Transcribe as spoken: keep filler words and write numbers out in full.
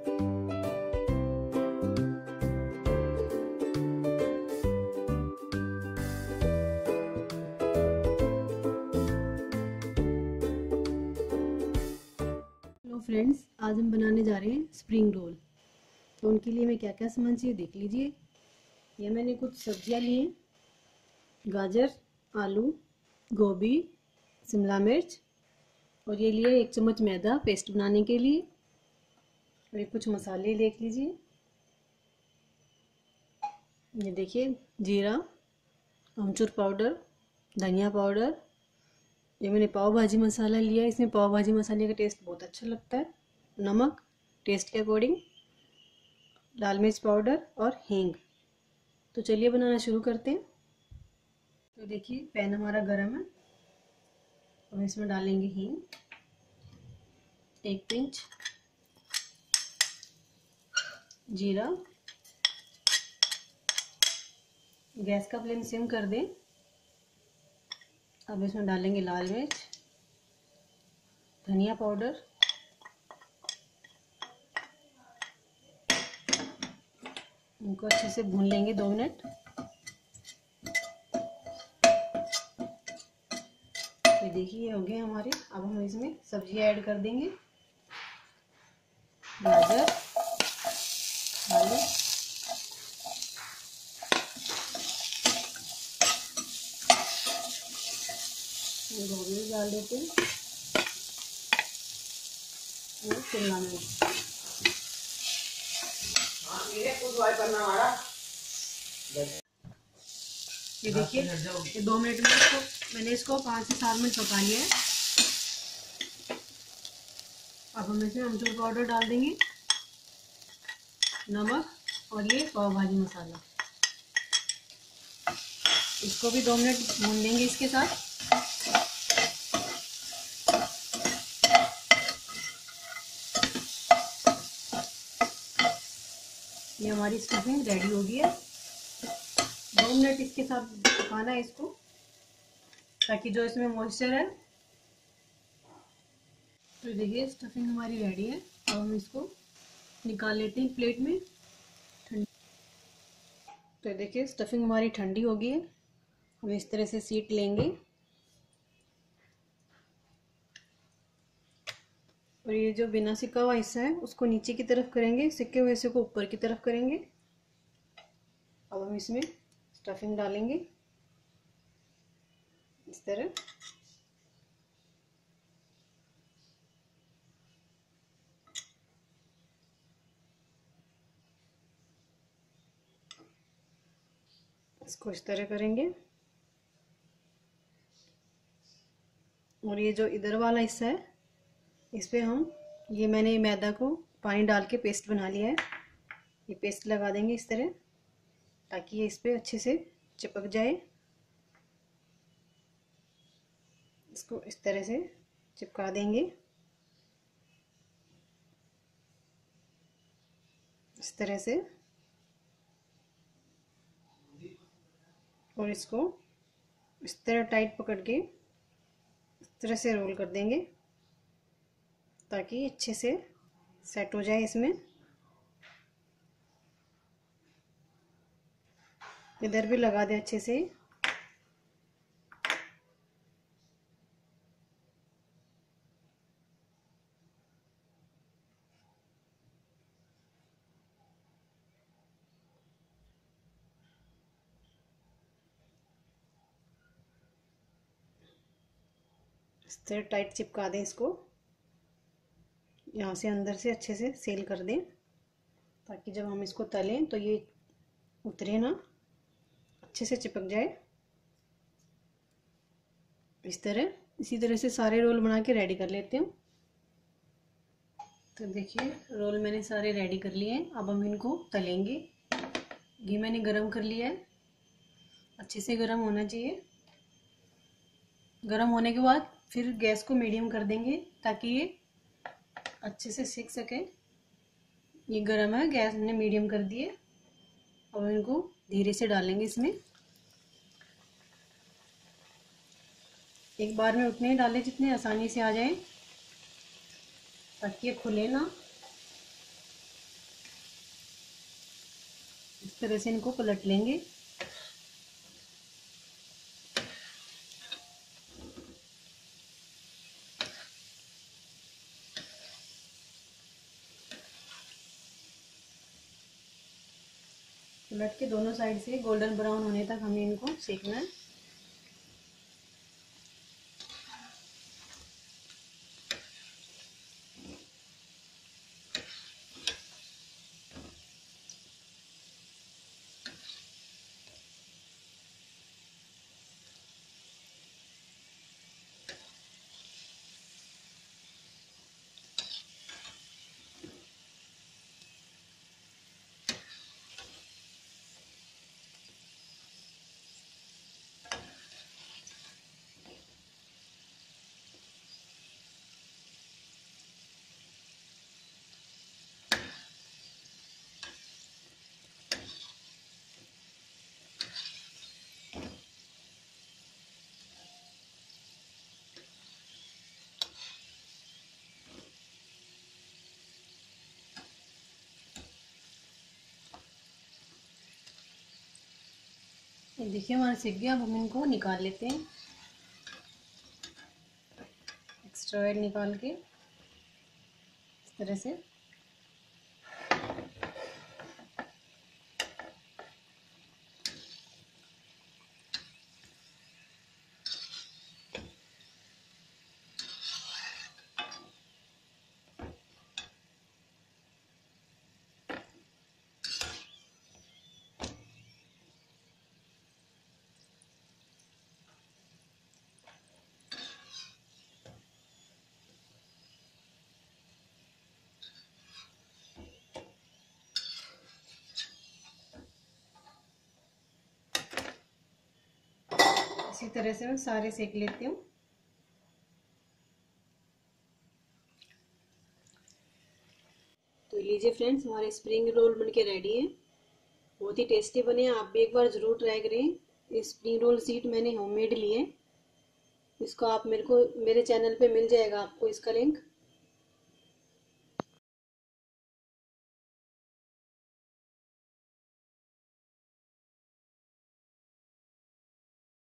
Hello friends, आज हम बनाने जा रहे हैं स्प्रिंग रोल। तो उनके लिए मैं क्या क्या सामान चाहिए देख लीजिए। ये मैंने कुछ सब्जियां ली हैं, गाजर, आलू, गोभी, शिमला मिर्च, और ये लिए एक चम्मच मैदा पेस्ट बनाने के लिए। और ये कुछ मसाले देख लीजिए। ये देखिए, जीरा, अमचूर पाउडर, धनिया पाउडर। ये मैंने पाव भाजी मसाला लिया है, इसमें पाव भाजी मसाले का टेस्ट बहुत अच्छा लगता है। नमक टेस्ट के अकॉर्डिंग, लाल मिर्च पाउडर और हींग। तो चलिए बनाना शुरू करते हैं। तो देखिए, पैन हमारा गरम है। अब इसमें डालेंगे हींग, एक पिंच जीरा। गैस का फ्लेम सिम कर दें। अब इसमें डालेंगे लाल मिर्च, धनिया पाउडर, इनको अच्छे से भून लेंगे दो मिनट। तो देखिए, ये हो गए हमारे। अब हम इसमें सब्जियां ऐड कर देंगे। गाजर, आलू, गोभी भी डाल देते हैं, और शिमला मिर्च। ये देखिए, ये दो मिनट में इसको मैंने इसको पाँच से सात मिनट पका लिया है। अब हम इसमें अमचूर पाउडर डाल देंगे, नमक, और ये पाव भाजी मसाला। इसको भी दो मिनट भून लेंगे इसके साथ। ये हमारी स्टफिंग रेडी हो गई है। दो मिनट इसके साथ पकाना है इसको, ताकि जो इसमें मॉइस्चर है। तो देखिए, स्टफिंग हमारी रेडी है। अब हम इसको निकाल लेते हैं प्लेट में। ठंडी। तो देखिए, स्टफिंग हमारी ठंडी हो गई है। हम इस तरह से सीट लेंगे, और ये जो बिना सिका हुआ हिस्सा है उसको नीचे की तरफ करेंगे, सिके हुए हिस्से को ऊपर की तरफ करेंगे। अब हम इसमें स्टफिंग डालेंगे इस तरह। इसको इस तरह करेंगे, और ये जो इधर वाला हिस्सा है इस पे हम, ये मैंने मैदा को पानी डाल के पेस्ट बना लिया है, ये पेस्ट लगा देंगे इस तरह, ताकि ये इस पे अच्छे से चिपक जाए। इसको इस तरह से चिपका देंगे, इस तरह से। और इसको इस तरह टाइट पकड़ के इस तरह से रोल कर देंगे, ताकि अच्छे से सेट हो जाए इसमें। इधर भी लगा दें अच्छे से। इस तरह टाइट चिपका दें इसको, यहाँ से अंदर से अच्छे से सील कर दें, ताकि जब हम इसको तलें तो ये उतरे ना, अच्छे से चिपक जाए इस तरह। इसी तरह से सारे रोल बना के रेडी कर लेते हैं। तो देखिए, रोल मैंने सारे रेडी कर लिए हैं। अब हम इनको तलेंगे। घी मैंने गरम कर लिया है, अच्छे से गरम होना चाहिए। गरम होने के बाद फिर गैस को मीडियम कर देंगे, ताकि ये अच्छे से सीख सके। ये गरम है, गैस हमने मीडियम कर दी है। अब इनको धीरे से डालेंगे इसमें। एक बार में उतने ही डालें जितने आसानी से आ जाए, ताकि ये खुले ना। इस तरह से इनको पलट लेंगे। पलट के दोनों साइड से गोल्डन ब्राउन होने तक हमें इनको सेकना है। देखिए हमारा सीख गया। अब हम इनको निकाल लेते हैं, एक्स्ट्रा ऑयल निकाल के इस तरह से। इसी तरह से मैं सारे सेक लेती हूँ। तो लीजिए फ्रेंड्स, हमारे स्प्रिंग रोल बनके रेडी है। बहुत ही टेस्टी बने हैं, आप भी एक बार ज़रूर ट्राई करें। स्प्रिंग रोल शीट मैंने होममेड ली है। इसको आप मेरे को मेरे चैनल पे मिल जाएगा आपको इसका लिंक।